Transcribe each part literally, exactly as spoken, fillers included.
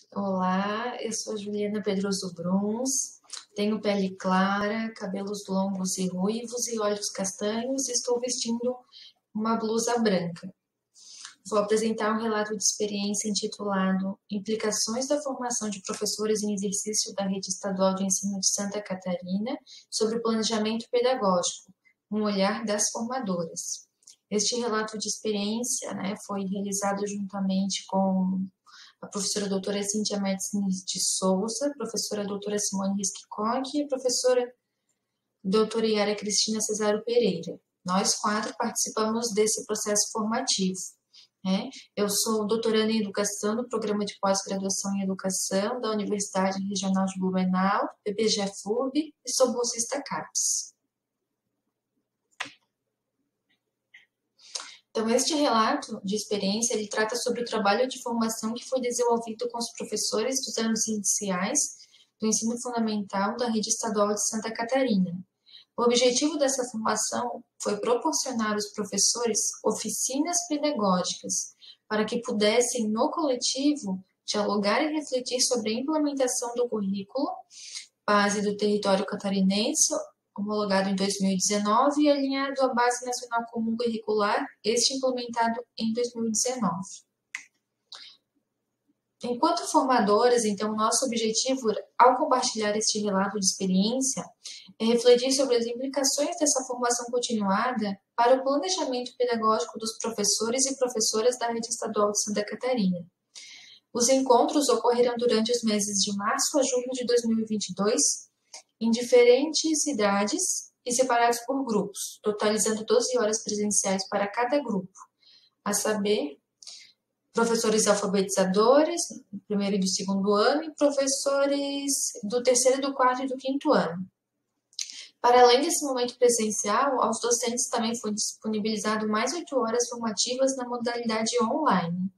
Olá, eu sou Juliana Pedroso Bruns, tenho pele clara, cabelos longos e ruivos e olhos castanhos e estou vestindo uma blusa branca. Vou apresentar um relato de experiência intitulado Implicações da formação de professores em exercício da Rede Estadual de Ensino de Santa Catarina sobre o planejamento pedagógico, um olhar das formadoras. Este relato de experiência, né, foi realizado juntamente com a professora doutora Cíntia Médici de Souza, professora doutora Simone Rischicock e a professora doutora Yara Cristina Cesaro Pereira. Nós quatro participamos desse processo formativo. Né? Eu sou doutoranda em Educação do Programa de Pós-Graduação em Educação da Universidade Regional de Blumenau, P B G F U B, e sou bolsista CAPES. Então, este relato de experiência, ele trata sobre o trabalho de formação que foi desenvolvido com os professores dos anos iniciais do ensino fundamental da Rede Estadual de Santa Catarina. O objetivo dessa formação foi proporcionar aos professores oficinas pedagógicas para que pudessem, no coletivo, dialogar e refletir sobre a implementação do currículo base do território catarinense, homologado em dois mil e dezenove, e alinhado à Base Nacional Comum Curricular, este implementado em dois mil e dezenove. Enquanto formadoras, então, nosso objetivo, ao compartilhar este relato de experiência, é refletir sobre as implicações dessa formação continuada para o planejamento pedagógico dos professores e professoras da Rede Estadual de Santa Catarina. Os encontros ocorreram durante os meses de março a julho de dois mil e vinte e dois, em diferentes cidades e separados por grupos, totalizando doze horas presenciais para cada grupo, a saber, professores alfabetizadores, do primeiro e do segundo ano, e professores do terceiro, do quarto e do quinto ano. Para além desse momento presencial, aos docentes também foi disponibilizado mais oito horas formativas na modalidade online.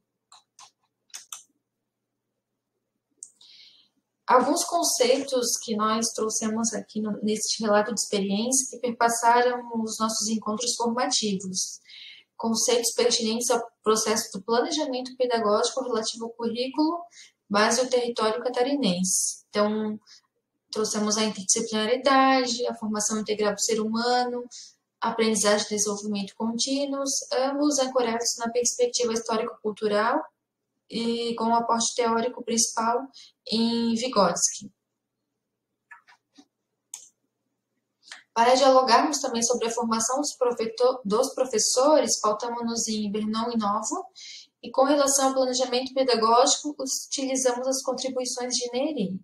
Alguns conceitos que nós trouxemos aqui no, neste relato de experiência que perpassaram os nossos encontros formativos. Conceitos pertinentes ao processo do planejamento pedagógico relativo ao currículo base do território catarinense. Então, trouxemos a interdisciplinaridade, a formação integral do ser humano, a aprendizagem e desenvolvimento contínuos, ambos ancorados na perspectiva histórico-cultural e com o aporte teórico principal em Vygotsky. Para dialogarmos também sobre a formação dos professores, pautamos-nos em Bernon e Novo, e com relação ao planejamento pedagógico, utilizamos as contribuições de Neri.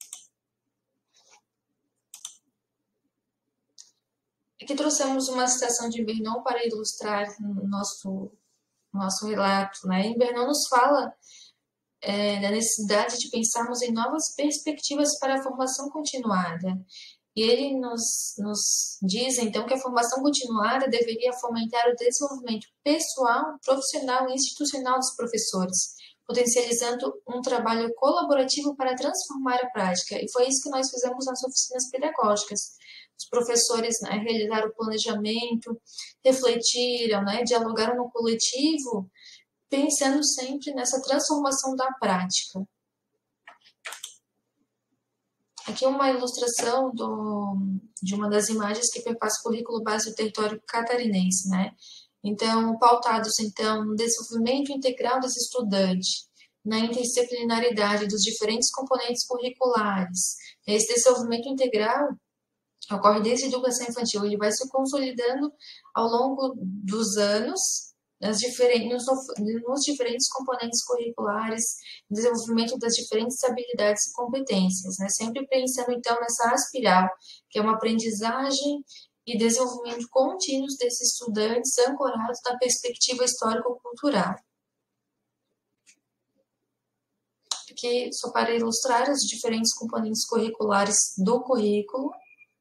Aqui trouxemos uma citação de Bernon para ilustrar o nosso, nosso relato. Né? Em Bernon nos fala é, da necessidade de pensarmos em novas perspectivas para a formação continuada. E ele nos, nos diz, então, que a formação continuada deveria fomentar o desenvolvimento pessoal, profissional e institucional dos professores, potencializando um trabalho colaborativo para transformar a prática. E foi isso que nós fizemos nas oficinas pedagógicas. Os professores, né, realizaram o planejamento, refletiram, né, dialogaram no coletivo, pensando sempre nessa transformação da prática. Aqui uma ilustração do, de uma das imagens que perpassa o currículo base do território catarinense, né? Então, pautados, então, no desenvolvimento integral dos estudantes, na interdisciplinaridade dos diferentes componentes curriculares. Esse desenvolvimento integral ocorre desde a educação infantil, ele vai se consolidando ao longo dos anos, Nas diferentes, nos, nos diferentes componentes curriculares, desenvolvimento das diferentes habilidades e competências, né? Sempre pensando, então, nessa espiral, que é uma aprendizagem e desenvolvimento contínuos desses estudantes ancorados na perspectiva histórico-cultural. Aqui, só para ilustrar os diferentes componentes curriculares do currículo.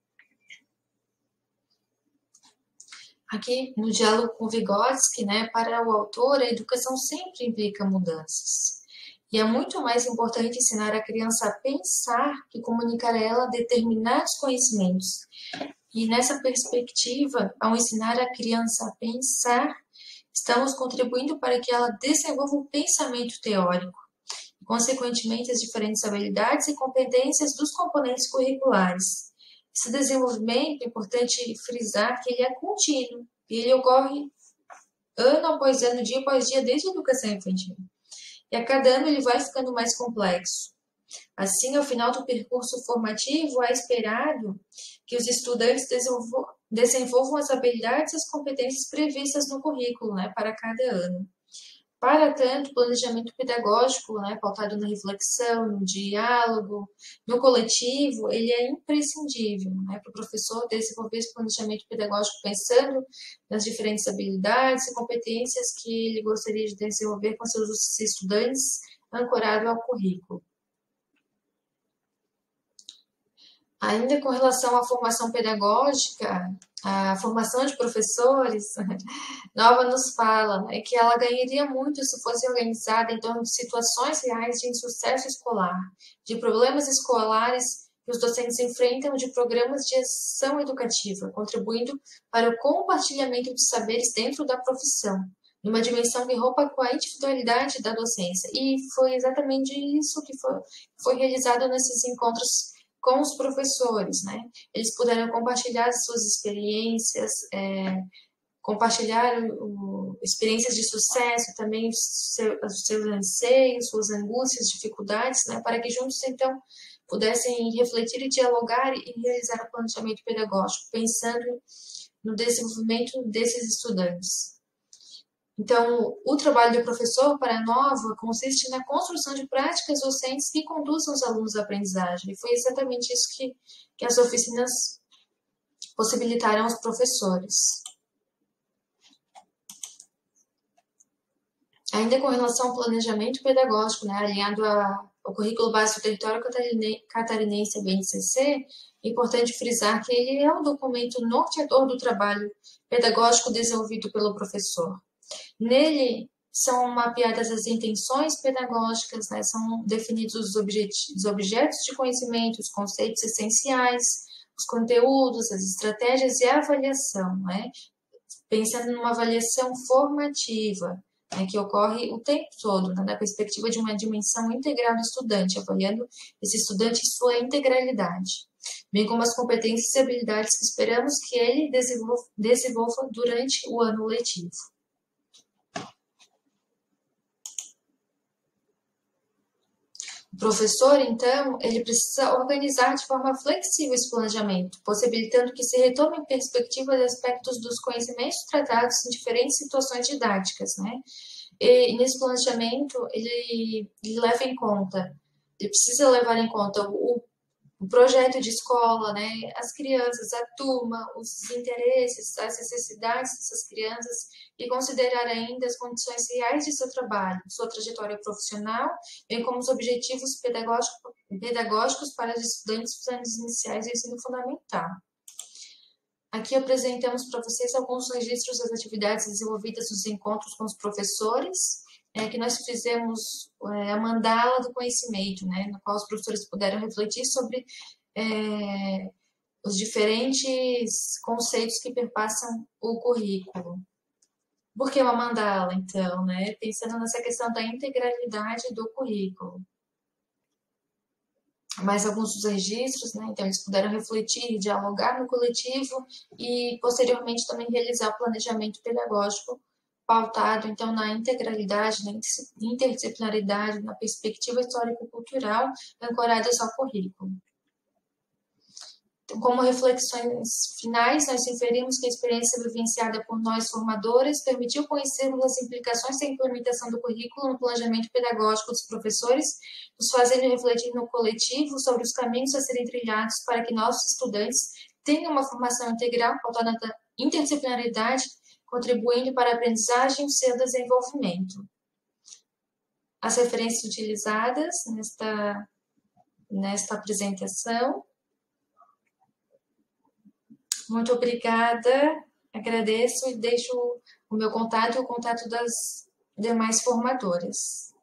Aqui, no diálogo com Vygotsky, né, para o autor, a educação sempre implica mudanças. E é muito mais importante ensinar a criança a pensar que comunicar a ela determinados conhecimentos. E nessa perspectiva, ao ensinar a criança a pensar, estamos contribuindo para que ela desenvolva um pensamento teórico. consequentemente as diferentes habilidades e competências dos componentes curriculares. Esse desenvolvimento, é importante frisar que ele é contínuo e ele ocorre ano após ano, dia após dia, desde a educação infantil. E a cada ano ele vai ficando mais complexo. Assim, ao final do percurso formativo, é esperado que os estudantes desenvolvam as habilidades e as competências previstas no currículo, né, para cada ano. Para tanto, o planejamento pedagógico, né, pautado na reflexão, no diálogo, no coletivo, ele é imprescindível, né, para o professor desenvolver esse planejamento pedagógico pensando nas diferentes habilidades e competências que ele gostaria de desenvolver com seus estudantes, ancorado ao currículo. Ainda com relação à formação pedagógica, a formação de professores, Nova nos fala, né, que ela ganharia muito se fosse organizada em torno de situações reais de insucesso escolar, de problemas escolares que os docentes enfrentam, de programas de ação educativa, contribuindo para o compartilhamento de saberes dentro da profissão, numa dimensão que rompa com a individualidade da docência. E foi exatamente isso que foi, foi realizado nesses encontros com os professores, né? Eles puderam compartilhar suas experiências, é, compartilhar o, o, experiências de sucesso, também os seu, seus anseios, suas angústias, dificuldades, né? Para que juntos, então, pudessem refletir e dialogar e realizar o planejamento pedagógico, pensando no desenvolvimento desses estudantes. Então, o trabalho do professor para a Nova consiste na construção de práticas docentes que conduzam os alunos à aprendizagem. E foi exatamente isso que, que as oficinas possibilitaram aos professores. Ainda com relação ao planejamento pedagógico, né, alinhado a, ao currículo básico do território catarinense, B N C C, é importante frisar que ele é um documento norteador do trabalho pedagógico desenvolvido pelo professor. Nele são mapeadas as intenções pedagógicas, né? São definidos os, objet os objetos de conhecimento, os conceitos essenciais, os conteúdos, as estratégias e a avaliação, né? Pensando numa avaliação formativa, né? Que ocorre o tempo todo, né? Na perspectiva de uma dimensão integral do estudante, avaliando esse estudante em sua integralidade, bem como as competências e habilidades que esperamos que ele desenvolva, desenvolva durante o ano letivo. O professor, então, ele precisa organizar de forma flexível esse planejamento, possibilitando que se retome em perspectiva de aspectos dos conhecimentos tratados em diferentes situações didáticas, né? E, e nesse planejamento, ele, ele leva em conta, ele precisa levar em conta o, o projeto de escola, né? As crianças, a turma, os interesses, as necessidades dessas crianças e considerar ainda as condições reais de seu trabalho, sua trajetória profissional, bem como os objetivos pedagógicos, pedagógicos para os estudantes dos anos iniciais do ensino fundamental. Aqui apresentamos para vocês alguns registros das atividades desenvolvidas nos encontros com os professores, é, que nós fizemos é, a mandala do conhecimento, né, no qual os professores puderam refletir sobre é, os diferentes conceitos que perpassam o currículo. Por que uma mandala, então, né? Pensando nessa questão da integralidade do currículo. Mais alguns dos registros, né? Então, eles puderam refletir, dialogar no coletivo e, posteriormente, também realizar o planejamento pedagógico pautado, então, na integralidade, na interdisciplinaridade, na perspectiva histórico-cultural, ancoradas ao currículo. Então, como reflexões finais, nós inferimos que a experiência vivenciada por nós formadores permitiu conhecermos as implicações da implementação do currículo no planejamento pedagógico dos professores, nos fazendo refletir no coletivo sobre os caminhos a serem trilhados para que nossos estudantes tenham uma formação integral pautada na interdisciplinaridade, contribuindo para a aprendizagem e o seu desenvolvimento. As referências utilizadas nesta, nesta apresentação. Muito obrigada, agradeço e deixo o meu contato e o contato das demais formadoras.